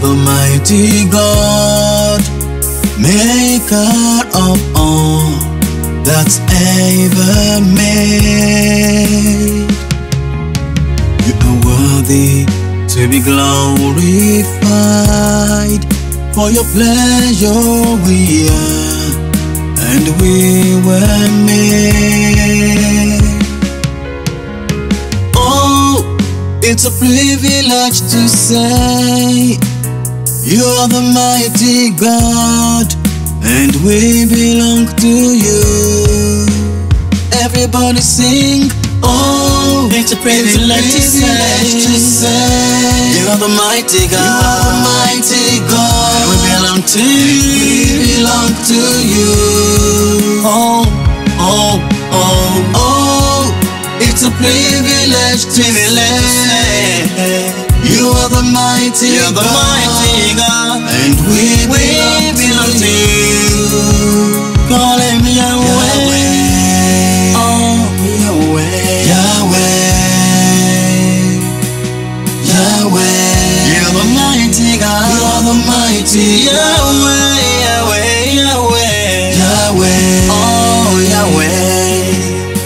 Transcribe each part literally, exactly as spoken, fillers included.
the mighty God, maker of all that's ever made. You are worthy to be glorified. For your pleasure we are, and we were made. Oh, it's a privilege to say you are the mighty God, and we belong to you. Everybody sing. Oh, it's a privilege to say you are the mighty God, you are the mighty God, and we belong to you. We belong to you. Oh, oh, oh, oh, it's a privilege to say you are the mighty You're God, the mighty God, and we, we belong, belong to you. Call him Yahweh. Yahweh. Oh, Yahweh. Yahweh. Yahweh. You're the mighty God. You are the mighty Yahweh. Yahweh. Yahweh. Yahweh. Oh, Yahweh.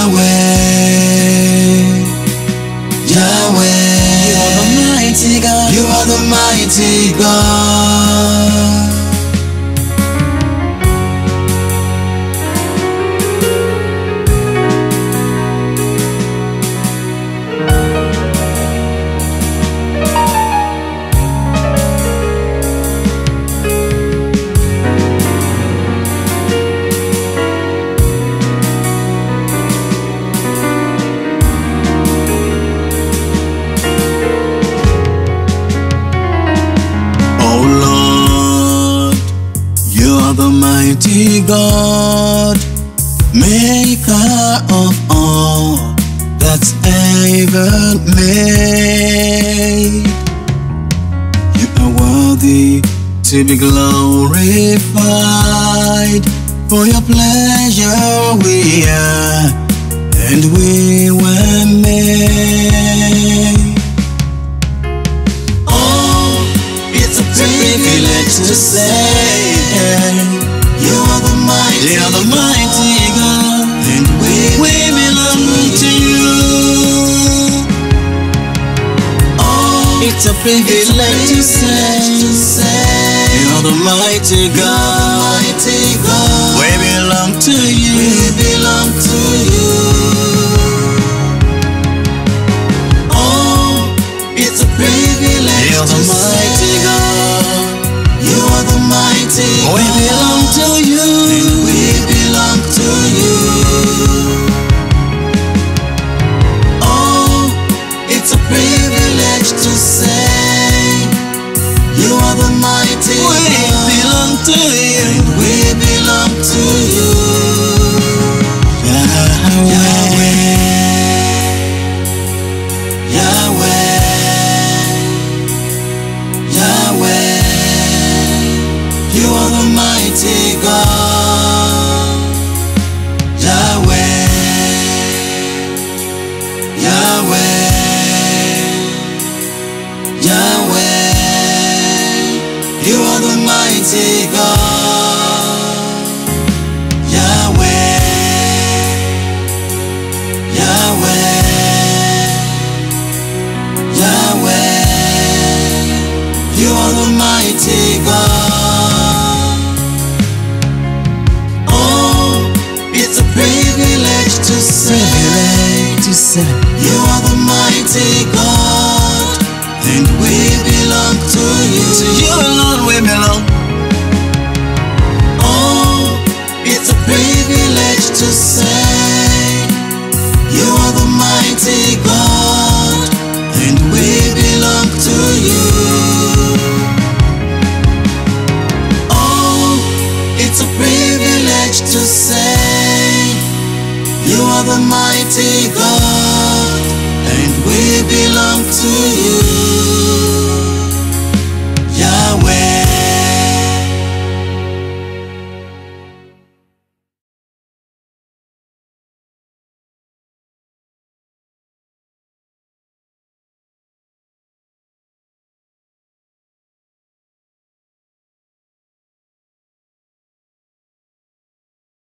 Yahweh. Yahweh. You are the mighty God. You are the mighty God. The mighty God, maker of all that's ever made. You are worthy to be glorified. For your pleasure we are, and we were made. Oh, it's a privilege to say you are the mighty, you are the mighty God, and we, we belong to you. Oh, it's a privilege to say you are the mighty God, mighty God. We belong to you. We belong to you. Oh, it's a privilege you are the mighty God. You are the mighty God. We belong to you. And we belong to you. Oh, it's a privilege to say you are the mighty we God. We belong to you. And we belong to you. Yahweh. Yahweh. Yahweh. You are the mighty God, Yahweh, Yahweh, Yahweh. You are the mighty God, Yahweh, Yahweh, Yahweh. You are the mighty God. To say, to say, you are the mighty God, and we belong to you. To you alone we belong. Oh, it's a privilege to say you are the mighty God, and we belong to you. Oh, it's a privilege to say you are the mighty